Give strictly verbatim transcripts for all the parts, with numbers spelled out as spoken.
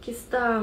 Киста.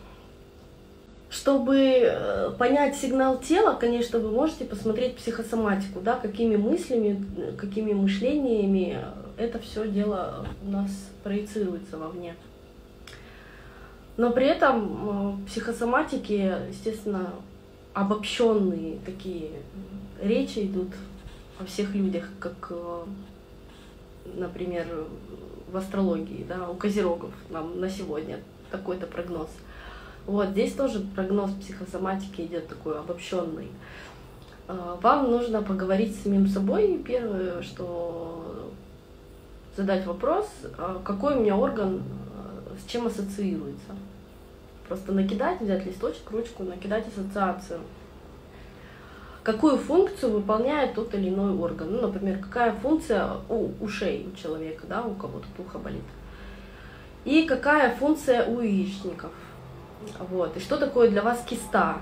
Чтобы понять сигнал тела, конечно, вы можете посмотреть психосоматику, да, какими мыслями, какими мышлениями это все дело у нас проецируется вовне. Но при этом психосоматики, естественно, обобщенные такие речи идут о всех людях, как, например, в астрологии, да, у козерогов нам на сегодня такой-то прогноз. Вот здесь тоже прогноз психосоматики идет такой обобщенный. Вам нужно поговорить с самим собой. Первое, что задать вопрос, какой у меня орган с чем ассоциируется. Просто накидать, взять листочек, ручку, накидать ассоциацию. Какую функцию выполняет тот или иной орган. Ну, например, какая функция у ушей у человека, да, у кого-то ухо болит. И какая функция у яичников. Вот. И что такое для вас киста?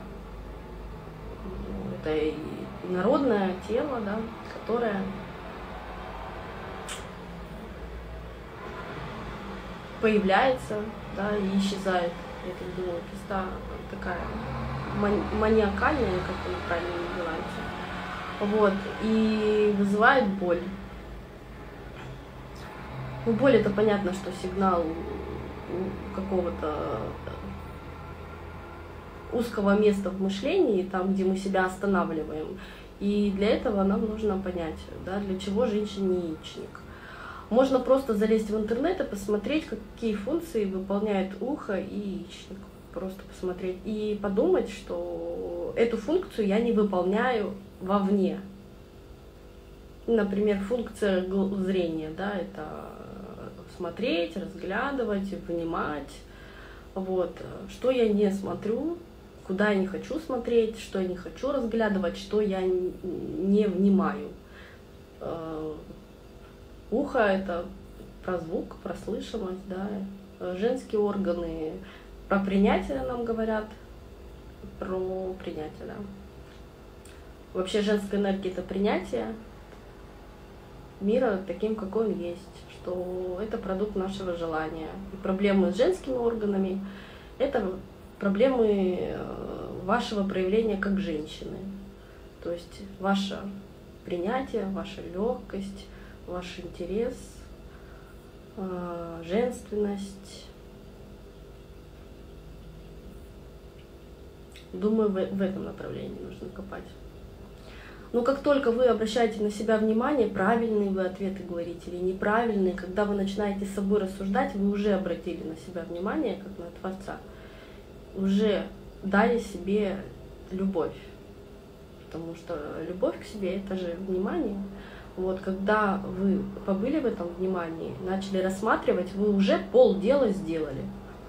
Это инородное тело, да, которое появляется, да, и исчезает. Я так думаю, киста такая маниакальная, как она правильно называется. Вот. И вызывает боль. Ну, боль — это понятно, что сигнал какого-то узкого места в мышлении, там, где мы себя останавливаем. И для этого нам нужно понять, да, для чего женщине яичник. Можно просто залезть в интернет и посмотреть, какие функции выполняет ухо и яичник. Просто посмотреть и подумать, что эту функцию я не выполняю вовне. Например, функция зрения, да, это смотреть, разглядывать, внимать. Вот. Что я не смотрю, куда я не хочу смотреть, что я не хочу разглядывать, что я не внимаю. Ухо — это про звук, про слышимость, да. Женские органы про принятие нам говорят, про принятие, да. Вообще женская энергия — это принятие мира таким, какой он есть, что это продукт нашего желания. И проблемы с женскими органами — это проблемы вашего проявления как женщины. То есть ваше принятие, ваша легкость, ваш интерес, женственность. Думаю, в этом направлении нужно копать. Но как только вы обращаете на себя внимание, правильные вы ответы говорите или неправильные, когда вы начинаете с собой рассуждать, вы уже обратили на себя внимание, как на Творца, уже дали себе любовь. Потому что любовь к себе — это же внимание. Вот, когда вы побыли в этом внимании, начали рассматривать, вы уже полдела сделали.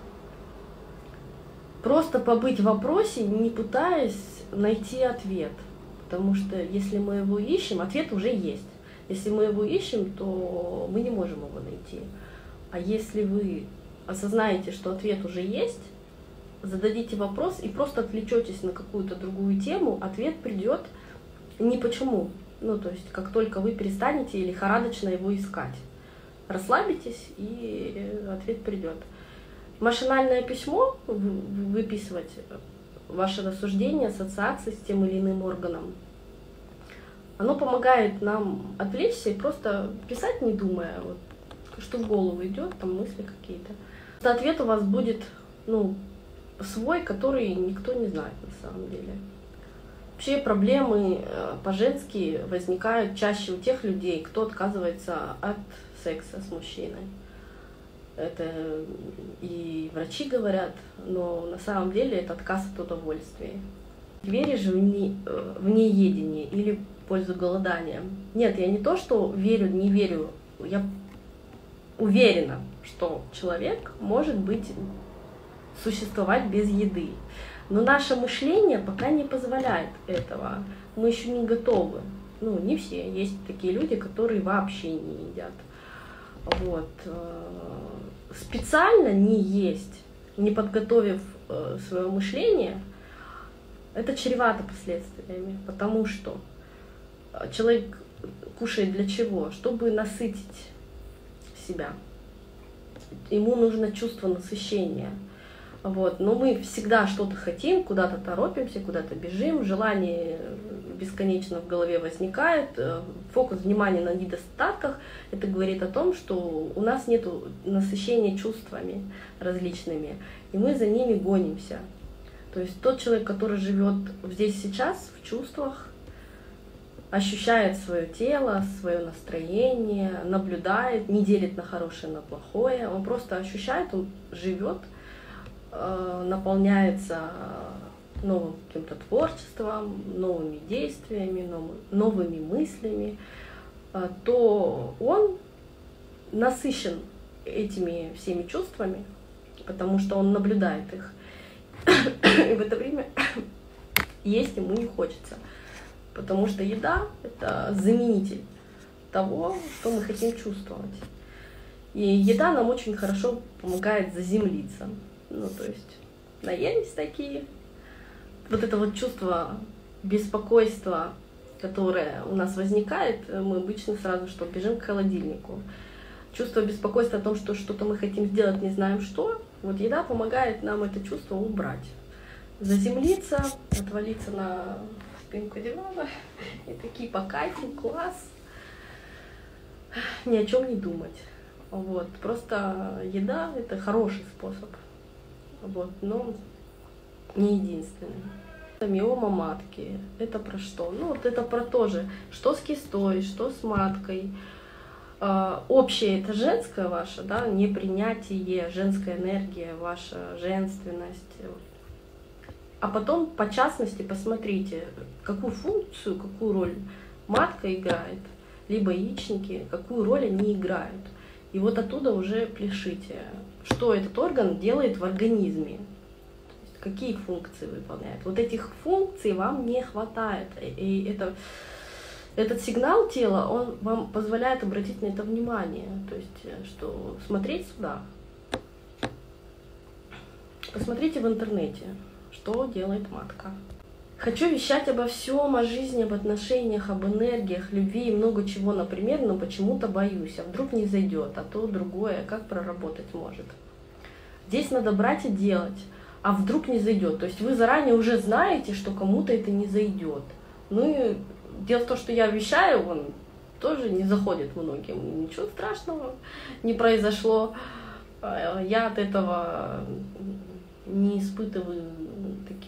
Просто побыть в вопросе, не пытаясь найти ответ. Потому что если мы его ищем, ответ уже есть. Если мы его ищем, то мы не можем его найти. А если вы осознаете, что ответ уже есть, зададите вопрос и просто отвлечетесь на какую-то другую тему, ответ придет не почему. Ну, то есть, как только вы перестанете лихорадочно его искать. Расслабитесь, и ответ придет. Машинальное письмо, выписывать ваши рассуждения, ассоциации с тем или иным органом, оно помогает нам отвлечься и просто писать, не думая, вот, что в голову идет, там мысли какие-то. Ответ у вас будет, ну, свой, который никто не знает на самом деле. Вообще проблемы по-женски возникают чаще у тех людей, кто отказывается от секса с мужчиной. Это и врачи говорят, но на самом деле это отказ от удовольствия. Веришь в, не, в неедение или в пользу голодания? Нет, я не то, что верю, не верю, я уверена, что человек может быть, существовать без еды. Но наше мышление пока не позволяет этого. Мы еще не готовы. Ну, не все. Есть такие люди, которые вообще не едят. Вот. Специально не есть, не подготовив свое мышление, это чревато последствиями. Потому что человек кушает для чего? Чтобы насытить себя. Ему нужно чувство насыщения. Вот. Но мы всегда что-то хотим, куда-то торопимся, куда-то бежим, желание бесконечно в голове возникает, фокус внимания на недостатках. Это говорит о том, что у нас нет насыщения чувствами различными, и мы за ними гонимся. То есть тот человек, который живет здесь сейчас, в чувствах, ощущает свое тело, свое настроение, наблюдает, не делит на хорошее, на плохое, он просто ощущает, он живет, наполняется новым каким-то творчеством, новыми действиями, новыми мыслями, то он насыщен этими всеми чувствами, потому что он наблюдает их. И в это время есть ему не хочется, потому что еда — это заменитель того, что мы хотим чувствовать. И еда нам очень хорошо помогает заземлиться. Ну, то есть наелись такие. Вот это вот чувство беспокойства, которое у нас возникает, мы обычно сразу что, бежим к холодильнику. Чувство беспокойства о том, что что-то мы хотим сделать, не знаем что, вот еда помогает нам это чувство убрать. Заземлиться, отвалиться на спинку дивана и такие по кайфу, класс, ни о чем не думать. Вот. Просто еда — это хороший способ, вот, но не единственный. Миома матки — это про что? Ну вот это про то же, что с кистой, что с маткой. А, общее — это женское ваше, да, непринятие, женская энергия, ваша женственность. А потом, по частности, посмотрите, какую функцию, какую роль матка играет, либо яичники, какую роль они играют. И вот оттуда уже пляшите, что этот орган делает в организме, какие функции выполняет. Вот этих функций вам не хватает. И это, этот сигнал тела, он вам позволяет обратить на это внимание. То есть, что смотреть сюда. Посмотрите в интернете, что делает матка. Хочу вещать обо всем, о жизни, об отношениях, об энергиях, любви и много чего, например, но почему-то боюсь. А вдруг не зайдет, а то другое, как проработать может. Здесь надо брать и делать. А вдруг не зайдет. То есть вы заранее уже знаете, что кому-то это не зайдет. Ну и дело в том, что я вещаю, он тоже не заходит многим. Ничего страшного не произошло. Я от этого не испытываю таких,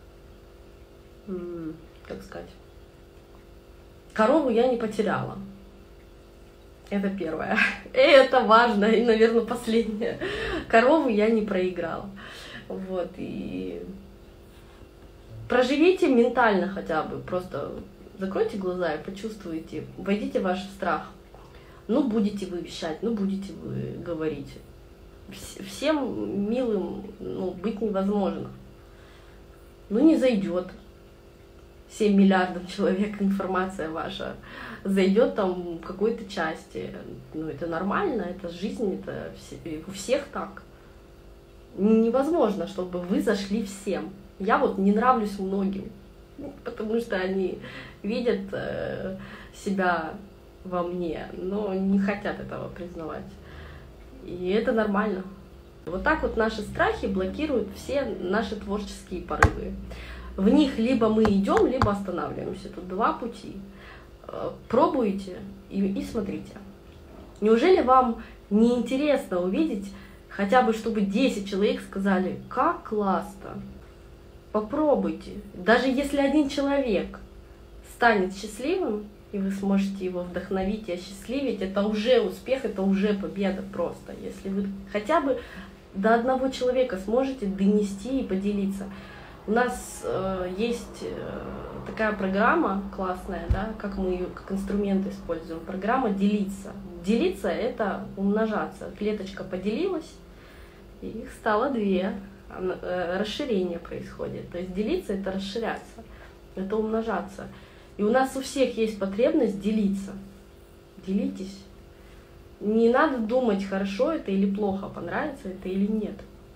как сказать, корову я не потеряла. Это первое. И это важно, и, наверное, последнее. Корову я не проиграла. Вот, и проживите ментально хотя бы, просто закройте глаза и почувствуйте, войдите в ваш страх. Ну, будете вы вещать, ну, будете вы говорить. Всем милым, ну, быть невозможно. Ну, не зайдет. семь миллиардов человек, информация ваша зайдет там в какой-то части. Ну, это нормально, это жизнь, это у всех так. Невозможно, чтобы вы зашли всем. Я вот не нравлюсь многим, потому что они видят э, себя во мне, но не хотят этого признавать. И это нормально. Вот так вот наши страхи блокируют все наши творческие порывы. В них либо мы идем, либо останавливаемся. Тут два пути. Пробуйте и, и смотрите. Неужели вам не интересно увидеть, хотя бы чтобы десять человек сказали: как классно? Попробуйте. Даже если один человек станет счастливым, и вы сможете его вдохновить и осчастливить, это уже успех, это уже победа просто. Если вы хотя бы до одного человека сможете донести и поделиться. У нас э, есть э, такая программа классная, да, как мы ее как инструмент используем. Программа «Делиться». Делиться — это умножаться. Клеточка поделилась, и их стало две. Расширение происходит. То есть делиться — это расширяться, это умножаться. И у нас у всех есть потребность делиться. Делитесь. Не надо думать, хорошо это или плохо, понравится это или нет.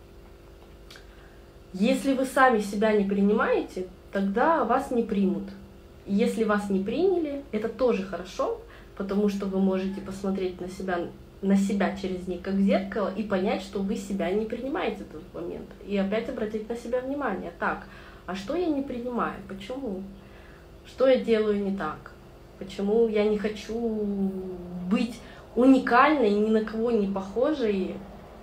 Если вы сами себя не принимаете, тогда вас не примут. Если вас не приняли, это тоже хорошо, потому что вы можете посмотреть на себя на себя через них, как в зеркало, и понять, что вы себя не принимаете в тот момент. И опять обратить на себя внимание. Так, а что я не принимаю? Почему? Что я делаю не так? Почему я не хочу быть уникальной, ни на кого не похожей?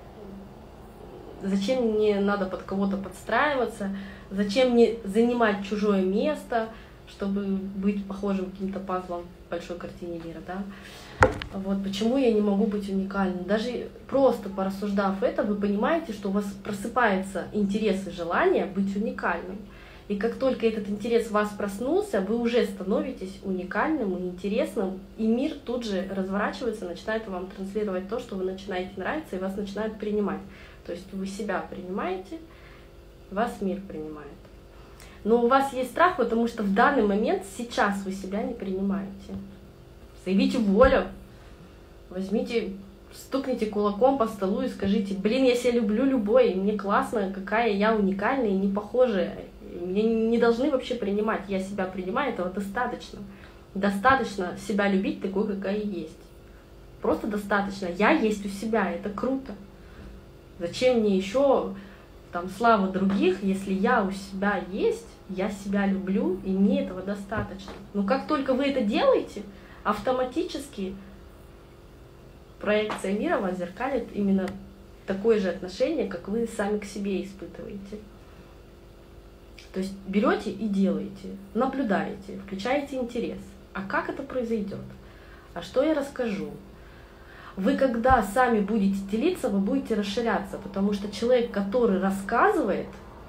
Зачем мне надо под кого-то подстраиваться? Зачем мне занимать чужое место, чтобы быть похожим каким-то пазлом в большой картине мира, да? Вот почему я не могу быть уникальным. Даже просто порассуждав это, вы понимаете, что у вас просыпается интерес и желание быть уникальным. И как только этот интерес в вас проснулся, вы уже становитесь уникальным и интересным, и мир тут же разворачивается, начинает вам транслировать то, что вы начинаете нравиться, и вас начинают принимать. То есть вы себя принимаете, вас мир принимает. Но у вас есть страх, потому что в данный момент, сейчас вы себя не принимаете. Заявите волю, возьмите, стукните кулаком по столу и скажите: блин, я себя люблю любой, мне классно, какая я уникальная и не похожая. Меня не должны вообще принимать, я себя принимаю, этого достаточно. Достаточно себя любить такой, какая есть. Просто достаточно. Я есть у себя, это круто. Зачем мне еще там слава других, если я у себя есть, я себя люблю, и мне этого достаточно. Но как только вы это делаете, автоматически проекция мира вас зеркалит именно такое же отношение, как вы сами к себе испытываете. То есть берете и делаете, наблюдаете, включаете интерес. А как это произойдет? А что я расскажу? Вы когда сами будете делиться, вы будете расширяться, потому что человек, который рассказывает,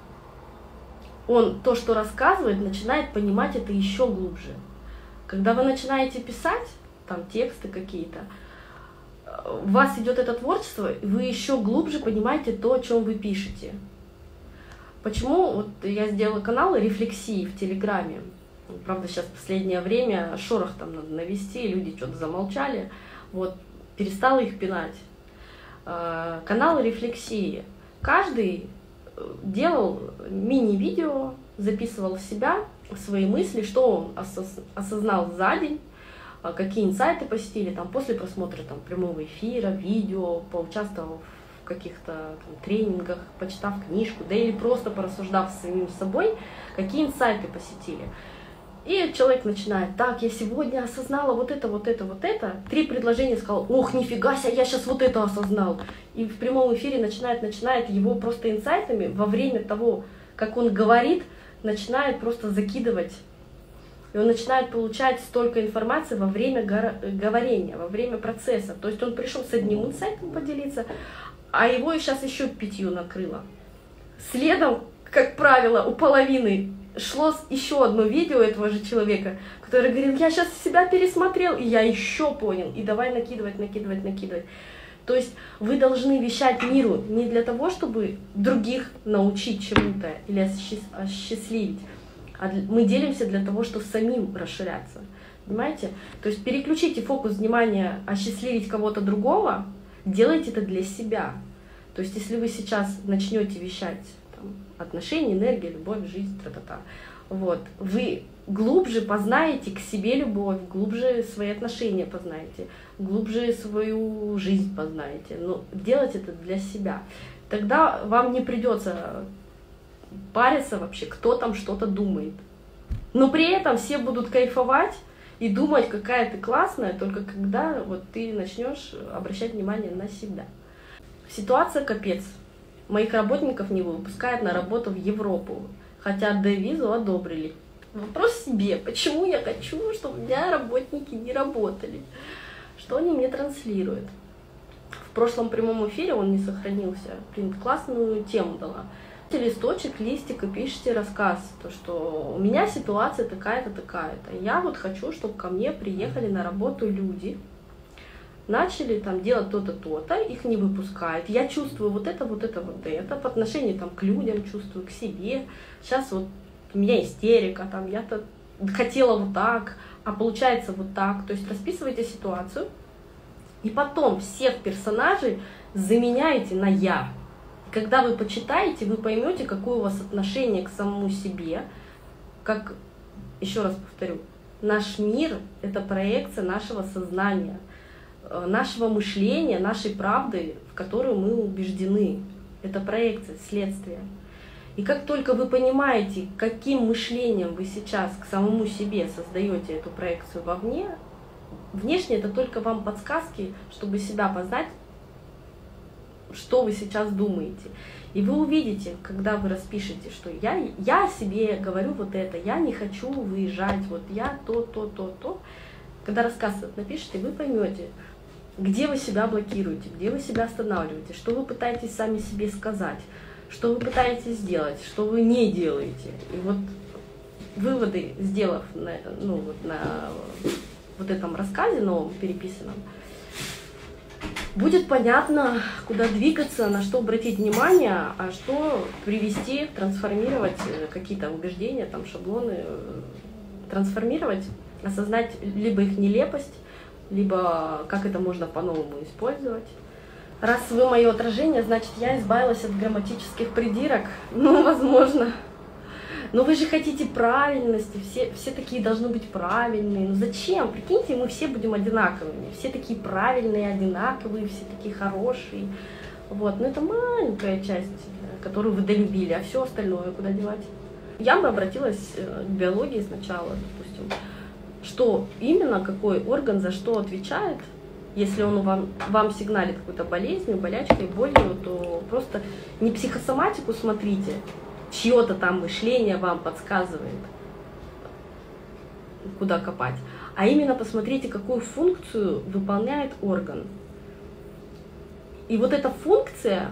он то, что рассказывает, начинает понимать это еще глубже. Когда вы начинаете писать, там тексты какие-то, у вас идет это творчество, и вы еще глубже понимаете то, о чем вы пишете. Почему вот я сделала канал рефлексии в Телеграме? Правда, сейчас в последнее время шорох там надо навести, люди что-то замолчали. Вот, перестала их пинать. Канал рефлексии. Каждый делал мини-видео, записывал себя, свои мысли, что он осознал за день, какие инсайты посетили там, после просмотра там, прямого эфира, видео, поучаствовал в каких-то там, тренингах, почитав книжку, да или просто порассуждав с самим собой, какие инсайты посетили. И человек начинает: так, я сегодня осознала вот это, вот это, вот это. Три предложения сказал: ох, нифига себе, я сейчас вот это осознал. И в прямом эфире начинает, начинает его просто инсайтами во время того, как он говорит, начинает просто закидывать. И он начинает получать столько информации во время говорения, во время процесса. То есть он пришел с одним инсайтом поделиться, а его сейчас еще пятью накрыло. Следом, как правило, у половины шло еще одно видео этого же человека, который говорил: я сейчас себя пересмотрел, и я еще понял, и давай накидывать, накидывать, накидывать. То есть вы должны вещать миру не для того, чтобы других научить чему-то или осчастливить, а мы делимся для того, чтобы самим расширяться. Понимаете? То есть переключите фокус внимания осчастливить кого-то другого, делайте это для себя. То есть если вы сейчас начнете вещать там, отношения, энергия, любовь, жизнь, тра-та-та, вот, вы глубже познаете к себе любовь, глубже свои отношения познаете, глубже свою жизнь познаете. Но делать это для себя. Тогда вам не придется париться вообще, кто там что-то думает. Но при этом все будут кайфовать и думать, какая ты классная, только когда вот ты начнешь обращать внимание на себя. Ситуация капец. Моих работников не выпускают на работу в Европу, хотя D-визу одобрили. Вопрос себе, почему я хочу, чтобы у меня работники не работали? Что они мне транслируют? В прошлом прямом эфире он не сохранился. Блин, классную тему дала. Листочек, листик, и пишите рассказ, то что у меня ситуация такая-то, такая-то. Я вот хочу, чтобы ко мне приехали на работу люди, начали там делать то-то, то-то, их не выпускают. Я чувствую вот это, вот это, вот это, по отношению там к людям чувствую, к себе. Сейчас вот у меня истерика, там я-то хотела вот так, а получается вот так. То есть расписывайте ситуацию, и потом всех персонажей заменяете на «я». Когда вы почитаете, вы поймете, какое у вас отношение к самому себе. Как, еще раз повторю, наш мир — это проекция нашего сознания. нашего мышления, нашей правды, в которую мы убеждены. Это проекция, следствие. И как только вы понимаете, каким мышлением вы сейчас к самому себе создаете эту проекцию вовне, внешне это только вам подсказки, чтобы себя познать, что вы сейчас думаете. И вы увидите, когда вы распишете, что я, я себе говорю вот это, я не хочу выезжать, вот я то, то, то, то. Когда рассказ этот напишите, вы поймете, где вы себя блокируете, где вы себя останавливаете, что вы пытаетесь сами себе сказать, что вы пытаетесь сделать, что вы не делаете. И вот выводы, сделав на, ну, вот на вот этом рассказе новом, переписанном, будет понятно, куда двигаться, на что обратить внимание, а что привести, трансформировать какие-то убеждения, там, шаблоны, трансформировать, осознать либо их нелепость, либо как это можно по-новому использовать. Раз вы мое отражение, значит, я избавилась от грамматических придирок. Ну, возможно. Но вы же хотите правильности, все, все такие должны быть правильные. Ну зачем? Прикиньте, мы все будем одинаковыми. Все такие правильные, одинаковые, все такие хорошие. Вот. Но это маленькая часть, которую вы долюбили, а все остальное куда девать? Я бы обратилась к биологии сначала, допустим. Что именно, какой орган за что отвечает. Если он вам, вам сигналит какой-то болезнью, болячкой, болью, то просто не психосоматику смотрите, чье-то там мышление вам подсказывает, куда копать, а именно посмотрите, какую функцию выполняет орган. И вот эта функция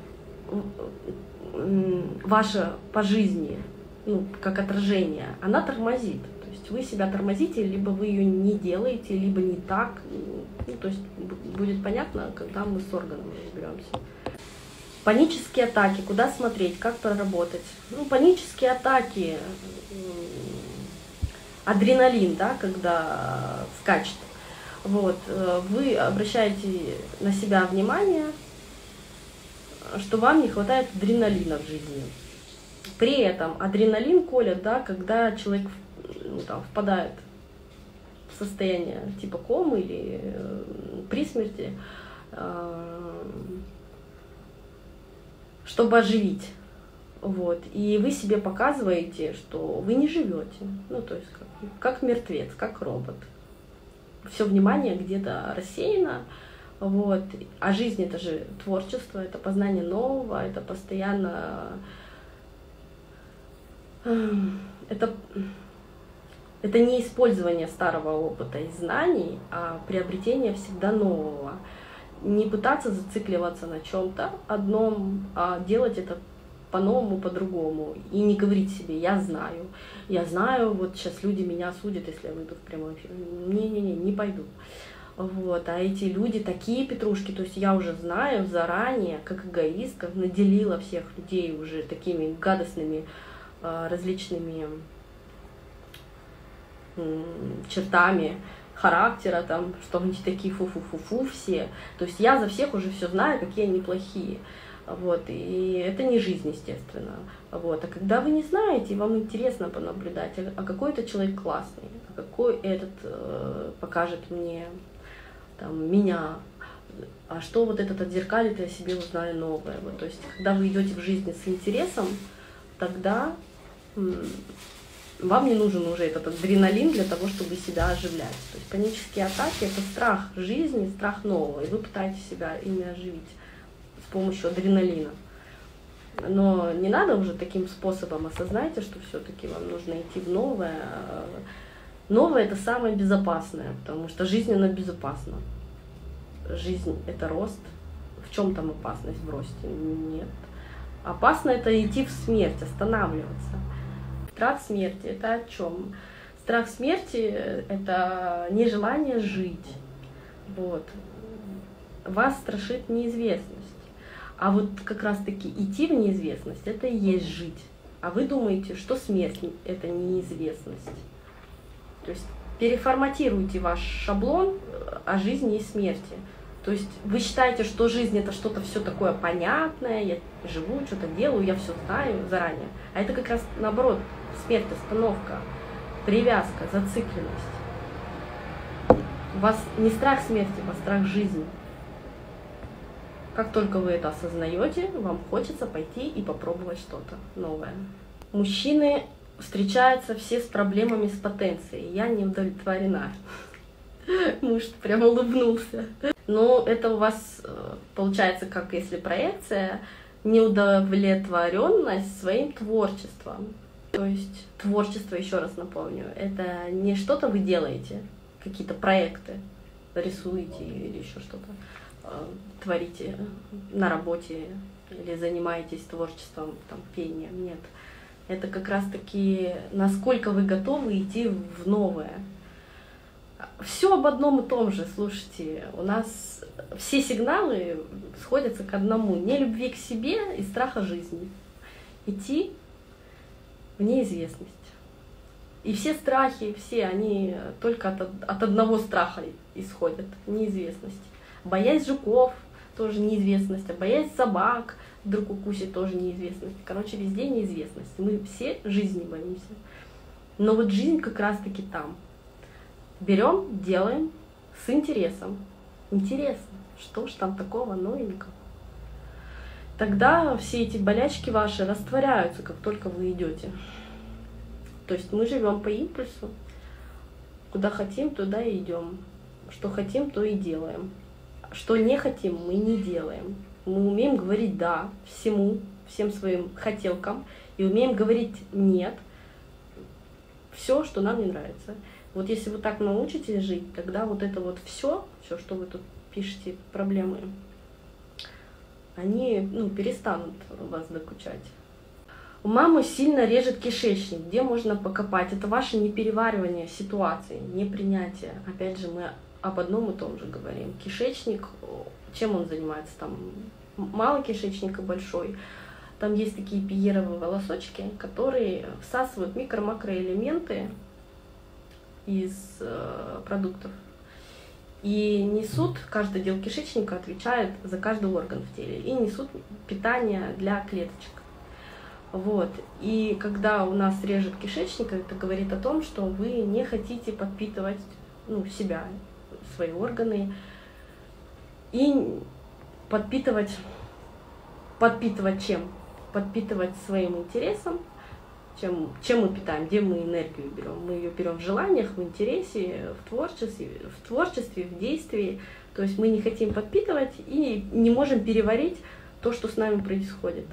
ваша по жизни, ну, как отражение, она тормозит. То есть вы себя тормозите, либо вы ее не делаете, либо не так. Ну, то есть будет понятно, когда мы с органом разберемся. Панические атаки. Куда смотреть, как проработать? Ну, панические атаки, адреналин, да, когда скачет. Вот, вы обращаете на себя внимание, что вам не хватает адреналина в жизни. При этом адреналин колет, да, когда человек, ну, там, впадает в состояние типа комы или э, при смерти, э, чтобы оживить. Вот. И вы себе показываете, что вы не живете. Ну, то есть как, как мертвец, как робот. Все внимание где-то рассеяно. Вот. А жизнь — это же творчество, это познание нового, это постоянно... Это, это не использование старого опыта и знаний, а приобретение всегда нового. Не пытаться зацикливаться на чем-то одном, а делать это по-новому, по-другому. И не говорить себе: я знаю, я знаю, вот сейчас люди меня осудят, если я выйду в прямой эфир. Не-не-не, не пойду. Вот. А эти люди такие петрушки, то есть я уже знаю заранее, как эгоистка, наделила всех людей уже такими гадостными различными чертами характера, там, что они такие фу-фу-фу-фу все. То есть я за всех уже все знаю, какие они плохие. Вот. И это не жизнь, естественно. Вот. А когда вы не знаете, вам интересно понаблюдать, а какой это человек классный, а какой этот э, покажет мне, там, меня, а что вот этот отзеркалит, я себе узнаю новое. Вот. То есть когда вы идете в жизни с интересом, тогда вам не нужен уже этот адреналин для того, чтобы себя оживлять. То есть панические атаки — это страх жизни, страх нового, и вы пытаетесь себя ими оживить с помощью адреналина. Но не надо уже таким способом, осознайте, что все-таки вам нужно идти в новое. Новое — это самое безопасное, потому что жизнь, она безопасна. Жизнь — это рост. В чем там опасность в росте? Нет. Опасно — это идти в смерть, останавливаться. Страх смерти — это о чем? Страх смерти — это нежелание жить. Вот. Вас страшит неизвестность. А вот как раз-таки идти в неизвестность — это и есть жить. А вы думаете, что смерть — это неизвестность. То есть переформатируйте ваш шаблон о жизни и смерти. То есть вы считаете, что жизнь — это что-то все такое понятное, я живу, что-то делаю, я все знаю заранее. А это как раз наоборот, смерть, остановка, привязка, зацикленность. У вас не страх смерти, а страх жизни. Как только вы это осознаете, вам хочется пойти и попробовать что-то новое. Мужчины встречаются все с проблемами с потенцией. Я не удовлетворена. Муж прям улыбнулся. Но это у вас получается, как если проекция, неудовлетворенность своим творчеством. То есть творчество, еще раз напомню, это не что-то вы делаете, какие-то проекты, рисуете или еще что-то, творите на работе или занимаетесь творчеством, там, пением. Нет. Это как раз-таки, насколько вы готовы идти в новое. Все об одном и том же. Слушайте, у нас все сигналы сходятся к одному. Нелюбви к себе и страха жизни. Идти в неизвестность. И все страхи, все они только от, от одного страха исходят. Неизвестность. Боязнь жуков тоже неизвестность. А боязнь собак вдруг укусит тоже неизвестность. Короче, везде неизвестность. Мы все жизни боимся. Но вот жизнь как раз-таки там. Берем, делаем с интересом. Интересно, что ж там такого новенького? Тогда все эти болячки ваши растворяются, как только вы идете. То есть мы живем по импульсу. Куда хотим, туда и идем. Что хотим, то и делаем. Что не хотим, мы не делаем. Мы умеем говорить «да» всему, всем своим хотелкам. И умеем говорить «нет» все, что нам не нравится. Вот если вы так научитесь жить, тогда вот это вот все, все, что вы тут пишете, проблемы, они ну, перестанут вас докучать. У мамы сильно режет кишечник. Где можно покопать? Это ваше непереваривание ситуации, непринятие. Опять же, мы об одном и том же говорим. Кишечник, чем он занимается? Там мало кишечника, большой. Там есть такие пиеровые волосочки, которые всасывают микро-макроэлементы из э, продуктов. И несут, каждый отдел кишечника отвечает за каждый орган в теле. И несут питание для клеточек. Вот. И когда у нас режет кишечник, это говорит о том, что вы не хотите подпитывать ну, себя, свои органы. И подпитывать, подпитывать чем? Подпитывать своим интересом. Чем, чем мы питаем, где мы энергию берем? Мы ее берем в желаниях, в интересе, в творчестве, в творчестве, в действии. То есть мы не хотим подпитывать и не можем переварить то, что с нами происходит.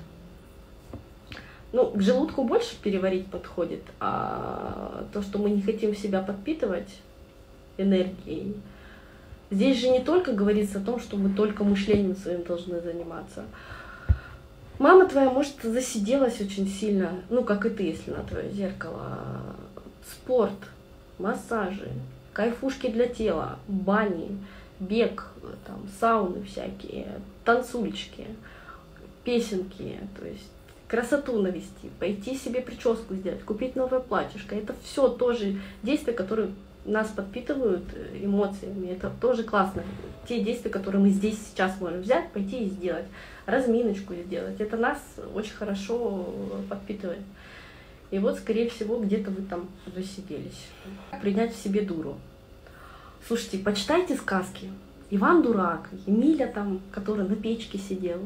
Ну, к желудку больше переварить подходит, а то, что мы не хотим себя подпитывать энергией. Здесь же не только говорится о том, что мы только мышлением своим должны заниматься. Мама твоя, может, засиделась очень сильно, ну, как и ты, если на твое зеркало. Спорт, массажи, кайфушки для тела, бани, бег, там, сауны всякие, танцульчики, песенки, то есть красоту навести, пойти себе прическу сделать, купить новое платьишко. Это все тоже действия, которые нас подпитывают эмоциями. Это тоже классно. Те действия, которые мы здесь сейчас можем взять, пойти и сделать. Разминочку сделать. Это нас очень хорошо подпитывает. И вот, скорее всего, где-то вы там засиделись. Принять в себе дуру. Слушайте, почитайте сказки. Иван Дурак, Емеля, там, который на печке сидел.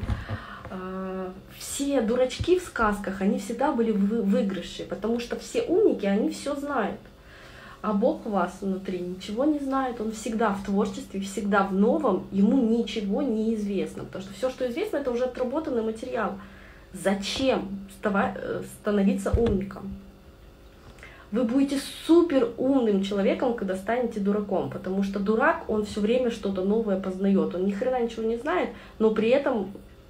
Все дурачки в сказках, они всегда были в выигрыше, потому что все умники, они все знают. А Бог у вас внутри ничего не знает, Он всегда в творчестве, всегда в новом, Ему ничего не известно. Потому что все, что известно, это уже отработанный материал. Зачем становиться умником? Вы будете супер умным человеком, когда станете дураком, потому что дурак, он все время что-то новое познает. Он ни хрена ничего не знает, но при этом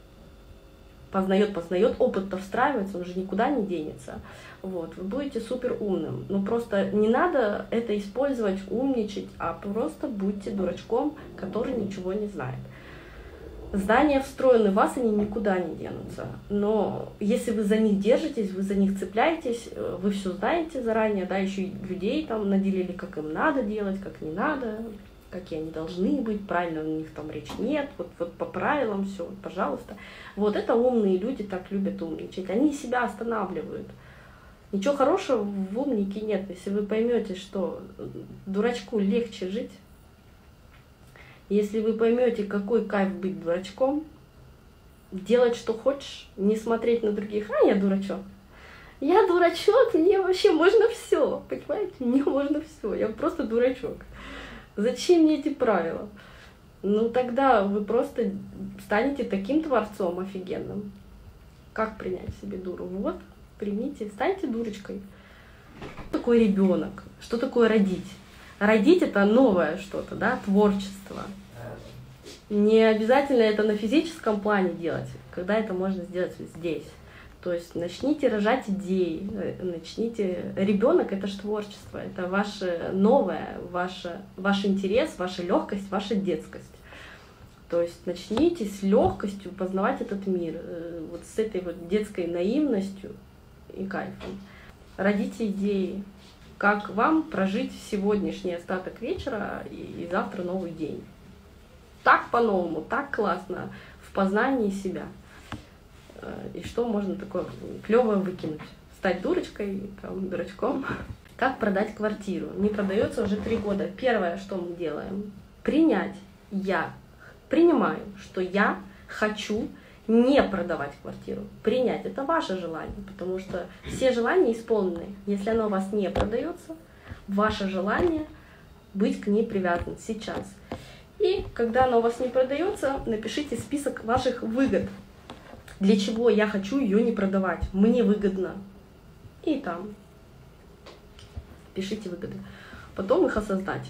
познает, познает, опыт-то встраивается, он же никуда не денется. Вот, вы будете супер умным. Но просто не надо это использовать, умничать, а просто будьте дурачком, который ничего не знает. Знания встроены в вас, они никуда не денутся. Но если вы за них держитесь, вы за них цепляетесь, вы все знаете заранее, да, еще и людей там наделили, как им надо делать, как не надо, какие они должны быть, правильно у них там речь нет, вот, вот по правилам все, пожалуйста. Вот это умные люди так любят умничать, они себя останавливают. Ничего хорошего в умнике нет, если вы поймете, что дурачку легче жить, Если вы поймете, какой кайф быть дурачком, делать что хочешь, не смотреть на других, а я дурачок. Я дурачок, мне вообще можно все, понимаете? Мне можно все, я просто дурачок. Зачем мне эти правила? Ну тогда вы просто станете таким творцом офигенным. Как принять себе дуру? Вот, примите, станьте дурочкой. Что такое ребенок? Что такое родить? Родить — это новое что-то, да, творчество. Не обязательно это на физическом плане делать, когда это можно сделать здесь. То есть начните рожать идеи, начните. Ребенок — это же творчество, это ваше новое, ваше, ваш интерес, ваша легкость, ваша детскость. То есть начните с легкостью познавать этот мир, вот с этой вот детской наивностью и кайфом. Родите идеи, как вам прожить сегодняшний остаток вечера и завтра новый день. Так по-новому, так классно в познании себя. И что можно такое клевое выкинуть? Стать дурочкой, там, дурачком. Как продать квартиру? Не продается уже три года. Первое, что мы делаем, принять. Я принимаю, что я хочу не продавать квартиру. Принять — это ваше желание, потому что все желания исполнены. Если оно у вас не продается, ваше желание быть к ней привязан сейчас. И когда оно у вас не продается, напишите список ваших выгод. Для чего я хочу ее не продавать? Мне выгодно. И там пишите выгоды. Потом их осознать.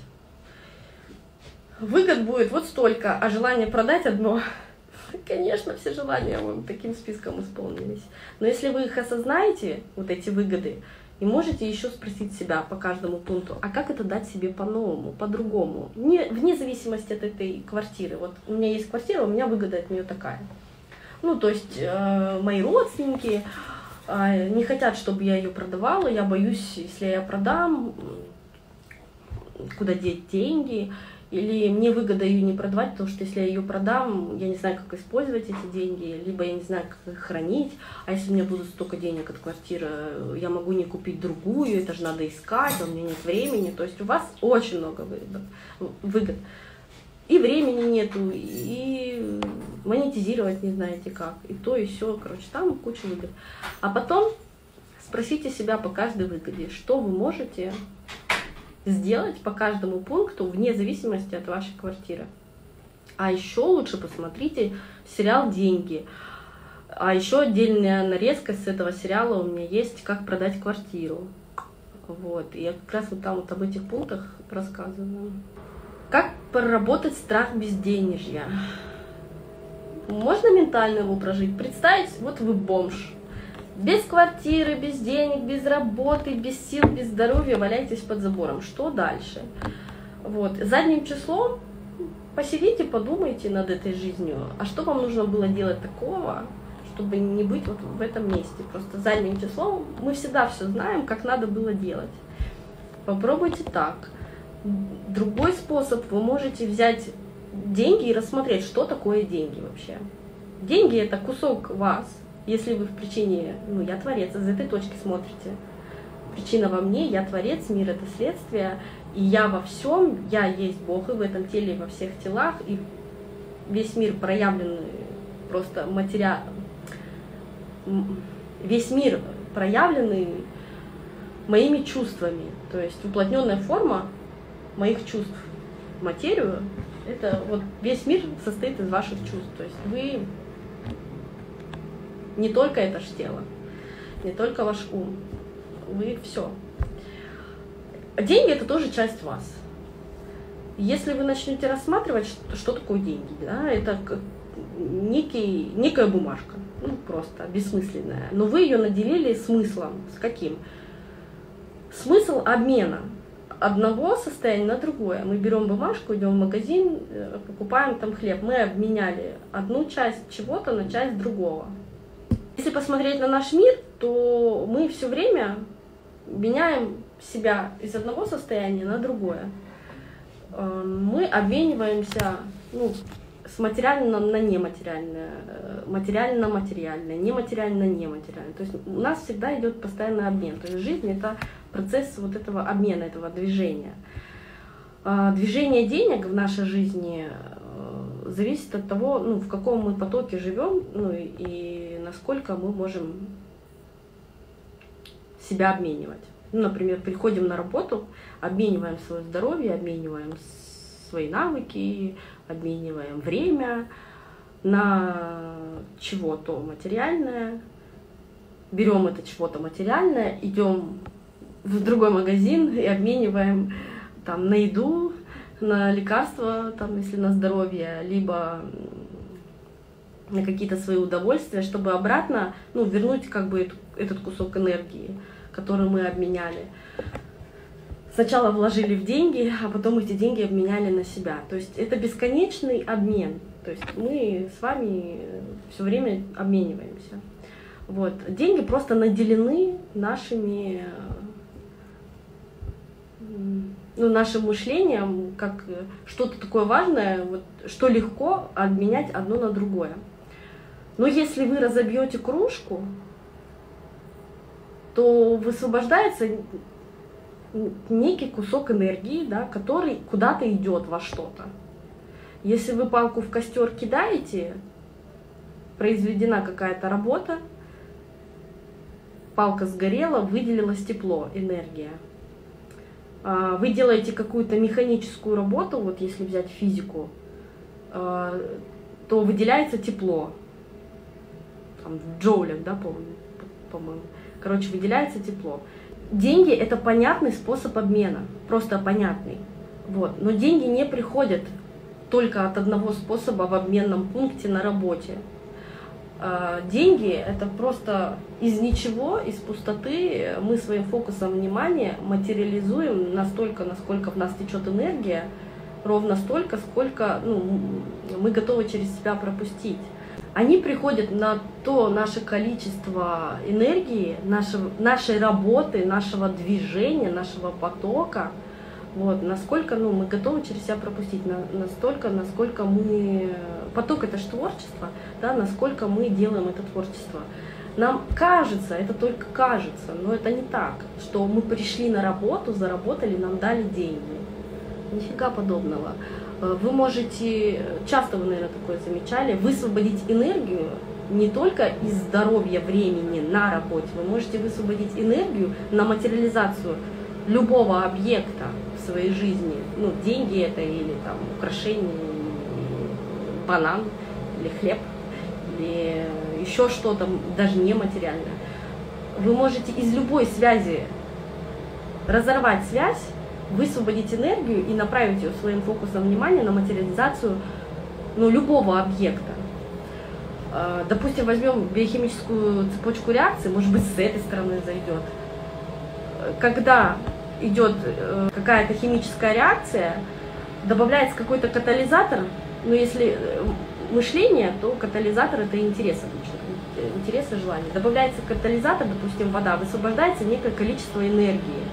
Выгод будет вот столько, а желание продать одно. Конечно, все желания вам таким списком исполнились. Но если вы их осознаете, вот эти выгоды, и можете еще спросить себя по каждому пункту, а как это дать себе по-новому, по-другому, не, вне зависимости от этой квартиры. Вот у меня есть квартира, у меня выгода от нее такая. Ну, то есть э, мои родственники э, не хотят, чтобы я ее продавала, я боюсь, если я продам, куда деть деньги. Или мне выгода ее не продавать, потому что если я ее продам, я не знаю, как использовать эти деньги, либо я не знаю, как их хранить. А если у меня будут столько денег от квартиры, я могу не купить другую, это же надо искать, а у меня нет времени. То есть у вас очень много выгод. И времени нету, и монетизировать не знаете как, и то, и все, короче, там куча выгод. А потом спросите себя по каждой выгоде, что вы можете сделать по каждому пункту вне зависимости от вашей квартиры. А еще лучше посмотрите сериал «Деньги». А еще отдельная нарезка с этого сериала у меня есть «Как продать квартиру». Вот. И я как раз вот там вот об этих пунктах рассказываю. Как проработать страх безденежья? Можно ментально его прожить. Представить, вот вы бомж. Без квартиры, без денег, без работы, без сил, без здоровья, валяйтесь под забором. Что дальше? Вот. Задним числом посидите, подумайте над этой жизнью. А что вам нужно было делать такого, чтобы не быть вот в этом месте? Просто задним числом мы всегда все знаем, как надо было делать. Попробуйте так. Другой способ: вы можете взять деньги и рассмотреть, что такое деньги вообще. Деньги — это кусок вас. Если вы в причине, ну, я творец, из этой точки смотрите. Причина во мне, я творец, мир — это следствие, и я во всем, я есть Бог, и в этом теле, и во всех телах, и весь мир проявленный просто материал, весь мир проявленный моими чувствами, то есть уплотненная форма моих чувств. Материю — это вот весь мир состоит из ваших чувств, то есть вы не только это ж тело, не только ваш ум, вы все. Деньги — это тоже часть вас. Если вы начнете рассматривать, что, что такое деньги, да, это некий, некая бумажка, ну, просто бессмысленная, но вы ее наделили смыслом. С каким? Смысл обмена одного состояния на другое. Мы берем бумажку, идем в магазин, покупаем там хлеб. Мы обменяли одну часть чего-то на часть другого. Если посмотреть на наш мир, то мы все время меняем себя из одного состояния на другое. Мы обмениваемся, ну, с материального на нематериальное, материально на материальное, нематериально на нематериальное. То есть у нас всегда идет постоянный обмен. То есть жизнь — это процесс вот этого обмена, этого движения. Движение денег в нашей жизни зависит от того, ну, в каком мы потоке живем, ну, и, и насколько мы можем себя обменивать. Ну, например, приходим на работу, обмениваем свое здоровье, обмениваем свои навыки, обмениваем время на чего-то материальное, берем это чего-то материальное, идем в другой магазин и обмениваем там на еду, на лекарства, там, если на здоровье, либо на какие-то свои удовольствия, чтобы обратно, ну, вернуть как бы эту, этот кусок энергии, который мы обменяли. Сначала вложили в деньги, а потом эти деньги обменяли на себя. То есть это бесконечный обмен. То есть мы с вами все время обмениваемся. Вот. Деньги просто наделены нашими, ну, нашим мышлением, как что-то такое важное, вот, что легко обменять одно на другое. Но если вы разобьете кружку, то высвобождается некий кусок энергии, да, который куда-то идет во что-то. Если вы палку в костер кидаете, произведена какая-то работа, палка сгорела, выделилось тепло, энергия. Вы делаете какую-то механическую работу, вот если взять физику, то выделяется тепло. Там, в джоулях, да, по-моему. Короче, выделяется тепло. Деньги — это понятный способ обмена, просто понятный. Вот. Но деньги не приходят только от одного способа в обменном пункте на работе. Деньги — это просто из ничего, из пустоты мы своим фокусом внимания материализуем настолько, насколько в нас течет энергия, ровно столько, сколько, ну, мы готовы через себя пропустить. Они приходят на то наше количество энергии, нашего, нашей работы, нашего движения, нашего потока, вот, насколько, ну, мы готовы через себя пропустить, на, настолько, насколько мы... Поток — это же творчество, да, насколько мы делаем это творчество. Нам кажется, это только кажется, но это не так, что мы пришли на работу, заработали, нам дали деньги. Нифига подобного. Вы можете, часто вы, наверное, такое замечали, высвободить энергию не только из здоровья времени на работе, вы можете высвободить энергию на материализацию любого объекта в своей жизни. Ну, деньги это или там украшения, банан, или хлеб, или еще что-то, даже нематериальное. Вы можете из любой связи разорвать связь, высвободить энергию и направить ее своим фокусом внимания на материализацию, ну, любого объекта. Допустим, возьмем биохимическую цепочку реакций, может быть, с этой стороны зайдет. Когда идет какая-то химическая реакция, добавляется какой-то катализатор, но если мышление, то катализатор — это интерес обычно, интерес и желание. Добавляется катализатор, допустим, вода, высвобождается некое количество энергии.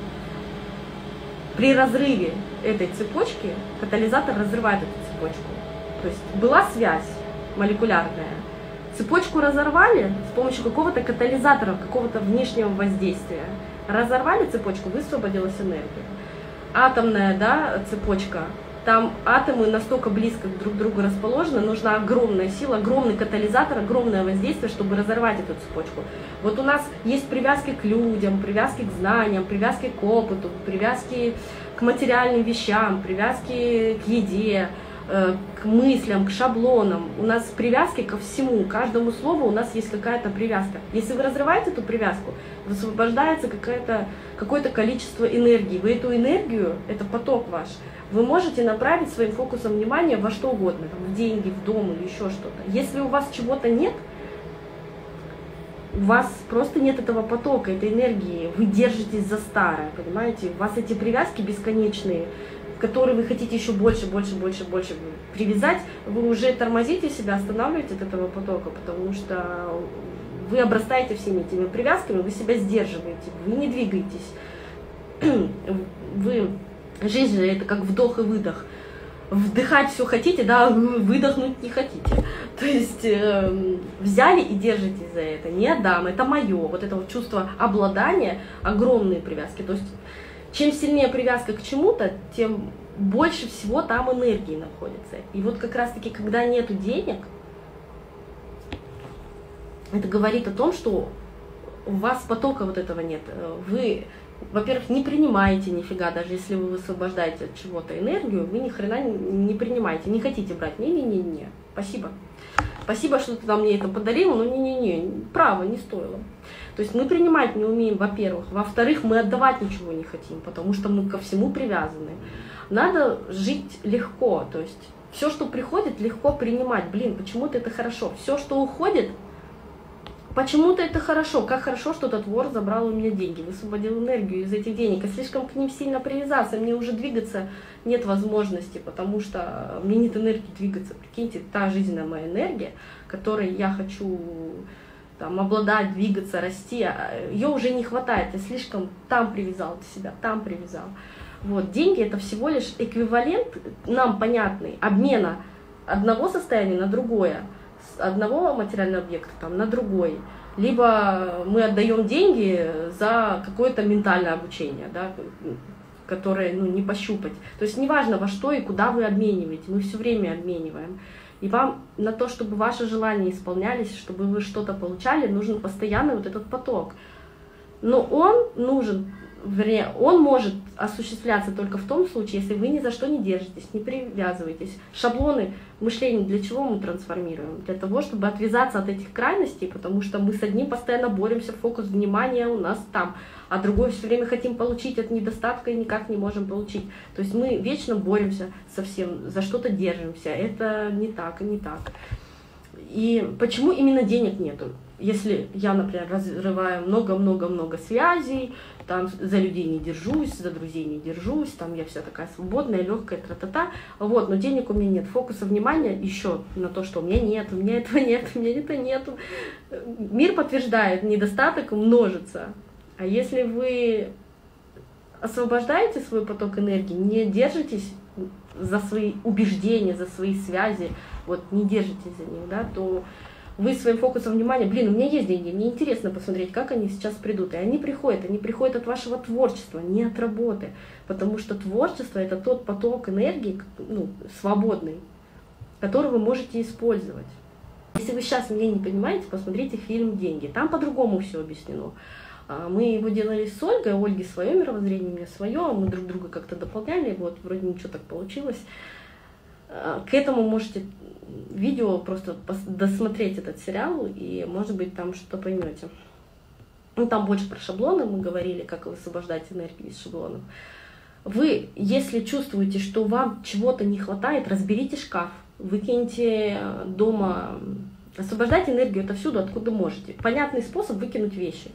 При разрыве этой цепочки катализатор разрывает эту цепочку. То есть была связь молекулярная, цепочку разорвали с помощью какого-то катализатора, какого-то внешнего воздействия. Разорвали цепочку, высвободилась энергия. Атомная, да, цепочка, там атомы настолько близко друг к другу расположены, нужна огромная сила, огромный катализатор, огромное воздействие, чтобы разорвать эту цепочку. Вот у нас есть привязки к людям, привязки к знаниям, привязки к опыту, привязки к материальным вещам, привязки к еде, к мыслям, к шаблонам. У нас привязки ко всему, к каждому слову у нас есть какая-то привязка. Если вы разрываете эту привязку, высвобождается какое-то какое-то количество энергии. Вы эту энергию, это поток ваш, вы можете направить своим фокусом внимания во что угодно, там, в деньги, в дом или еще что-то. Если у вас чего-то нет, у вас просто нет этого потока, этой энергии, вы держитесь за старое, понимаете? У вас эти привязки бесконечные, которые вы хотите еще больше, больше, больше, больше привязать, вы уже тормозите себя, останавливаете от этого потока, потому что вы обрастаете всеми этими привязками, вы себя сдерживаете, вы не двигаетесь. Вы... Жизнь же это как вдох и выдох. Вдыхать все хотите, да, выдохнуть не хотите. То есть э, взяли и держитесь за это. Не отдам, это мое. Вот это вот чувство обладания, огромные привязки. То есть чем сильнее привязка к чему-то, тем больше всего там энергии находится. И вот как раз-таки, когда нету денег, это говорит о том, что у вас потока вот этого нет. Вы, во-первых, не принимаете нифига, даже если вы высвобождаете от чего-то энергию, вы ни хрена не принимаете, не хотите брать. Не-не-не-не, спасибо. Спасибо, что ты там мне это подарил, но не-не-не, право, не стоило. То есть мы принимать не умеем, во-первых. Во-вторых, мы отдавать ничего не хотим, потому что мы ко всему привязаны. Надо жить легко, то есть все, что приходит, легко принимать. Блин, почему-то это хорошо. Все, что уходит, почему-то это хорошо. Как хорошо, что этот вор забрал у меня деньги, высвободил энергию из этих денег. Я слишком к ним сильно привязался, мне уже двигаться нет возможности, потому что мне нет энергии двигаться. Прикиньте, та жизненная моя энергия, которой я хочу там обладать, двигаться, расти, ее уже не хватает. Я слишком там привязал себя, там привязал. Вот, деньги — это всего лишь эквивалент нам понятный обмена одного состояния на другое, с одного материального объекта там, на другой. Либо мы отдаем деньги за какое-то ментальное обучение, да, которое ну, не пощупать. То есть неважно, во что и куда вы обмениваете, мы все время обмениваем. И вам на то, чтобы ваши желания исполнялись, чтобы вы что-то получали, нужен постоянный вот этот поток. Но он нужен, вернее, он может осуществляться только в том случае, если вы ни за что не держитесь, не привязываетесь. Шаблоны мышления для чего мы трансформируем? Для того, чтобы отвязаться от этих крайностей, потому что мы с одним постоянно боремся, фокус внимания у нас там, а другой все время хотим получить от недостатка и никак не можем получить. То есть мы вечно боремся со всем, за что-то держимся. Это не так и не так. И почему именно денег нету? Если я, например, разрываю много-много-много связей, там за людей не держусь, за друзей не держусь, там я вся такая свободная, легкая, тра-та-та, вот, но денег у меня нет, фокуса внимания еще на то, что у меня нет, у меня этого нет, у меня этого нету. Мир подтверждает, недостаток множится. А если вы освобождаете свой поток энергии, не держитесь за свои убеждения, за свои связи, вот не держитесь за них, да, то вы своим фокусом внимания, блин, у меня есть деньги, мне интересно посмотреть, как они сейчас придут. И они приходят, они приходят от вашего творчества, не от работы. Потому что творчество — это тот поток энергии, ну, свободный, который вы можете использовать. Если вы сейчас меня не понимаете, посмотрите фильм «Деньги». Там по-другому все объяснено. Мы его делали с Ольгой, у Ольги свое мировоззрение, у меня свое, мы друг друга как-то дополняли, вот вроде ничего так получилось. К этому можете видео просто досмотреть этот сериал, и, может быть, там что-то поймете. Ну, там больше про шаблоны мы говорили, как высвобождать энергию из шаблонов. Вы, если чувствуете, что вам чего-то не хватает, разберите шкаф, выкиньте дома, освобождайте энергию отовсюду, откуда можете. Понятный способ — выкинуть вещи.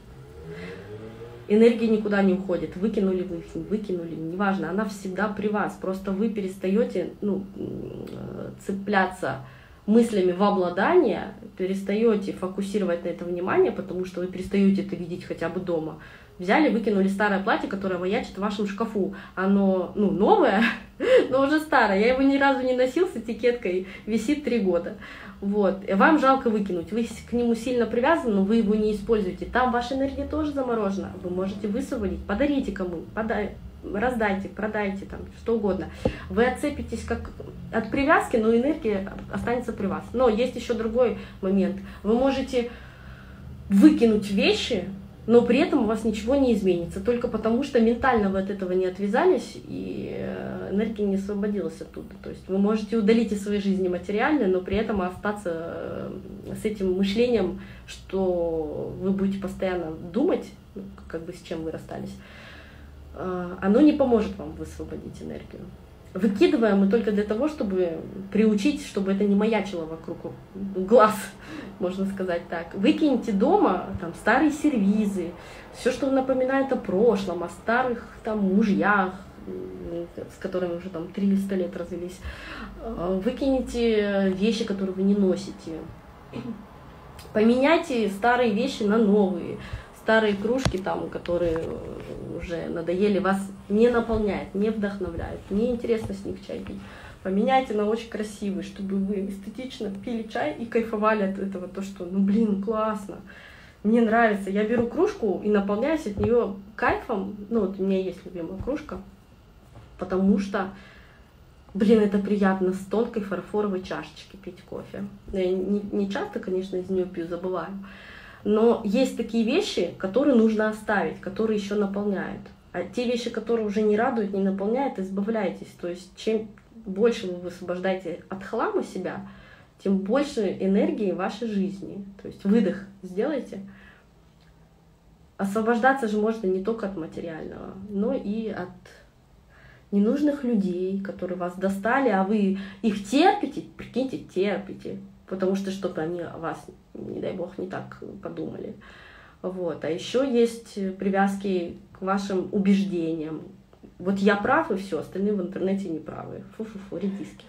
Энергия никуда не уходит, выкинули вы их, выкинули, неважно, она всегда при вас, просто вы перестаете ну, цепляться мыслями в обладание, перестаете фокусировать на это внимание, потому что вы перестаете это видеть хотя бы дома. Взяли, выкинули старое платье, которое маячит в вашем шкафу, оно ну, новое, но уже старое, я его ни разу не носил с этикеткой, висит три года. Вот. Вам жалко выкинуть, вы к нему сильно привязаны, но вы его не используете. Там ваша энергия тоже заморожена, вы можете высвободить, подарите кому, подай, раздайте, продайте, там, что угодно. Вы отцепитесь как от привязки, но энергия останется при вас. Но есть еще другой момент. Вы можете выкинуть вещи, но при этом у вас ничего не изменится, только потому что ментально вы от этого не отвязались, и энергия не освободилась оттуда. То есть вы можете удалить из своей жизни материальное, но при этом остаться с этим мышлением, что вы будете постоянно думать, ну, как бы с чем вы расстались, оно не поможет вам высвободить энергию. Выкидываем мы только для того, чтобы приучить, чтобы это не маячило вокруг глаз, можно сказать так. Выкиньте дома там старые сервизы, все, что напоминает о прошлом, о старых там мужьях, с которыми уже там триста лет развелись. Выкиньте вещи, которые вы не носите. Поменяйте старые вещи на новые. Старые кружки, там, которые уже надоели, вас не наполняют, не вдохновляют, не интересно с них чай пить. Поменяйте на очень красивый, чтобы вы эстетично пили чай и кайфовали от этого, то, что, ну блин, классно, мне нравится. Я беру кружку и наполняюсь от нее кайфом, ну вот у меня есть любимая кружка, потому что Блин, это приятно с тонкой фарфоровой чашечки пить кофе. Я не, не часто, конечно, из нее пью, забываю. Но есть такие вещи, которые нужно оставить, которые еще наполняют. А те вещи, которые уже не радуют, не наполняют, избавляйтесь. То есть чем больше вы высвобождаете от хлама себя, тем больше энергии в вашей жизни. То есть выдох сделайте. Освобождаться же можно не только от материального, но и от ненужных людей, которые вас достали, а вы их терпите, прикиньте, терпите, потому что что-то они о вас, не дай бог, не так подумали. Вот. А еще есть привязки к вашим убеждениям. Вот я прав, и все, остальные в интернете не правы. Фу-фу-фу, редиски.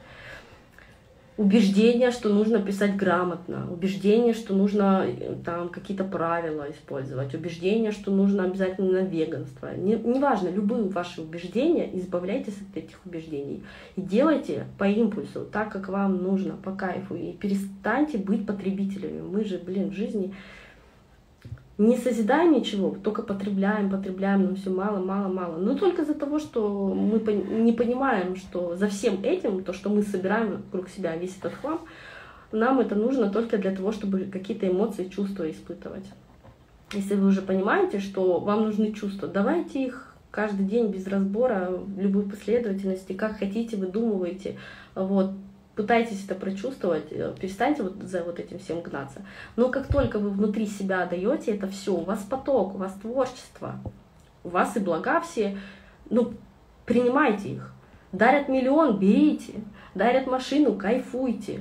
Убеждение, что нужно писать грамотно, убеждение, что нужно там какие-то правила использовать, убеждение, что нужно обязательно веганство. Не, неважно, любые ваши убеждения, избавляйтесь от этих убеждений и делайте по импульсу, так, как вам нужно, по кайфу, и перестаньте быть потребителями. Мы же, блин, в жизни не созидаем ничего, только потребляем, потребляем, нам все мало, мало, мало. Но только из-за того, что мы не понимаем, что за всем этим, то, что мы собираем вокруг себя, весь этот хлам, нам это нужно только для того, чтобы какие-то эмоции, чувства испытывать. Если вы уже понимаете, что вам нужны чувства, давайте их каждый день без разбора, в любой последовательности, как хотите, выдумывайте. Вот. Пытайтесь это прочувствовать, перестаньте вот за вот этим всем гнаться. Но как только вы внутри себя даете это все, у вас поток, у вас творчество, у вас и блага все, ну, принимайте их. Дарят миллион, берите. Дарят машину, кайфуйте.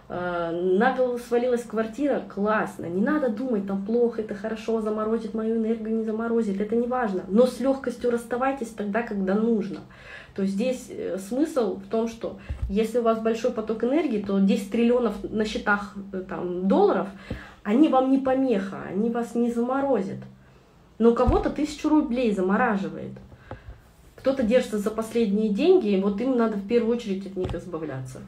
На голову свалилась квартира, классно. Не надо думать, там плохо, это хорошо, заморозит мою энергию, не заморозит, это не важно. Но с легкостью расставайтесь тогда, когда нужно. То есть здесь смысл в том, что если у вас большой поток энергии, то десять триллионов на счетах там, долларов, они вам не помеха, они вас не заморозят. Но кого-то тысячу рублей замораживает. Кто-то держится за последние деньги, и вот им надо в первую очередь от них избавляться.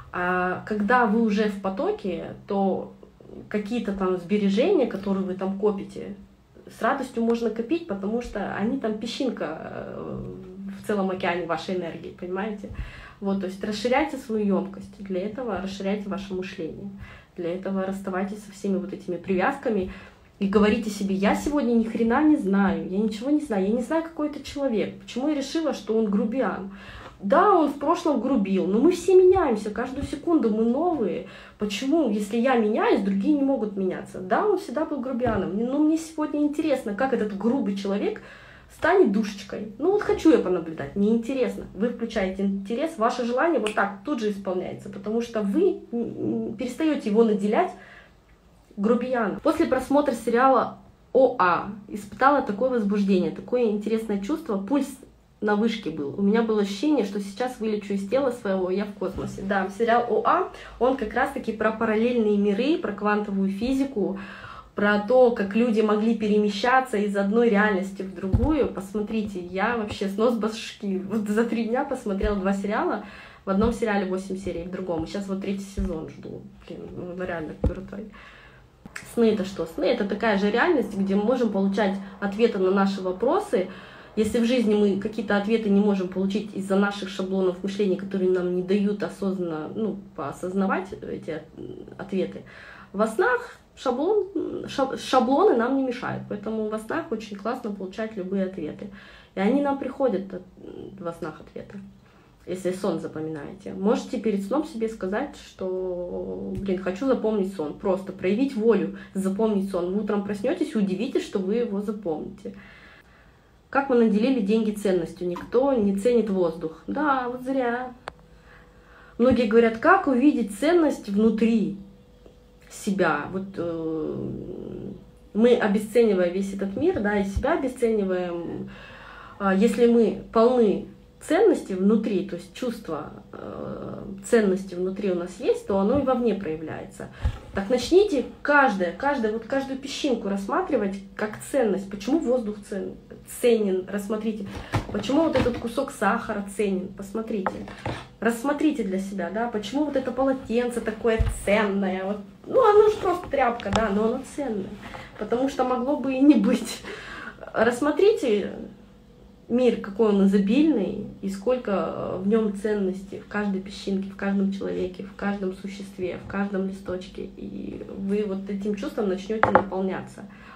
А когда вы уже в потоке, то какие-то там сбережения, которые вы там копите, с радостью можно копить, потому что они там песчинка в целом океане вашей энергии, понимаете? Вот, то есть расширяйте свою емкость, для этого расширяйте ваше мышление, для этого расставайтесь со всеми вот этими привязками и говорите себе: я сегодня ни хрена не знаю, я ничего не знаю, я не знаю, какой это человек, почему я решила, что он грубиян. Да, он в прошлом грубил, но мы все меняемся, каждую секунду мы новые. Почему, если я меняюсь, другие не могут меняться? Да, он всегда был грубианом, но мне сегодня интересно, как этот грубый человек станет душечкой. Ну вот хочу я понаблюдать, мне интересно. Вы включаете интерес, ваше желание вот так тут же исполняется, потому что вы перестаете его наделять грубияном. После просмотра сериала ОА испытала такое возбуждение, такое интересное чувство, пульс на вышке был. У меня было ощущение, что сейчас вылечу из тела своего, я в космосе. Да, сериал ОА, он как раз-таки про параллельные миры, про квантовую физику, про то, как люди могли перемещаться из одной реальности в другую. Посмотрите, я вообще снос башки. Вот за три дня посмотрела два сериала. В одном сериале восемь серий, в другом. Сейчас вот третий сезон жду. Блин, ну реально крутой. Сны — это что? Сны — это такая же реальность, где мы можем получать ответы на наши вопросы. Если в жизни мы какие-то ответы не можем получить из-за наших шаблонов мышления, которые нам не дают осознанно, ну, поосознавать эти ответы, во снах шаблон, шаблоны нам не мешают. Поэтому во снах очень классно получать любые ответы. И они нам приходят во снах ответы, если сон запоминаете. Можете перед сном себе сказать, что, блин, хочу запомнить сон. Просто проявить волю, запомнить сон. Вы утром проснетесь и удивитесь, что вы его запомните. Как мы наделили деньги ценностью? Никто не ценит воздух. Да, вот зря. Многие говорят, как увидеть ценность внутри себя. Вот э, мы, обесценивая весь этот мир, да, и себя обесцениваем. Э, если мы полны ценности внутри, то есть чувство э, ценности внутри у нас есть, то оно и вовне проявляется. Так начните каждое, каждое, вот каждую песчинку рассматривать как ценность. Почему воздух цен, ценен? Рассмотрите. Почему вот этот кусок сахара ценен? Посмотрите. Рассмотрите для себя, да, почему вот это полотенце такое ценное. Вот, ну, оно же просто тряпка, да, но оно ценное. Потому что могло бы и не быть. Рассмотрите мир, какой он изобильный, и сколько в нем ценностей в каждой песчинке, в каждом человеке, в каждом существе, в каждом листочке. И вы вот этим чувством начнете наполняться.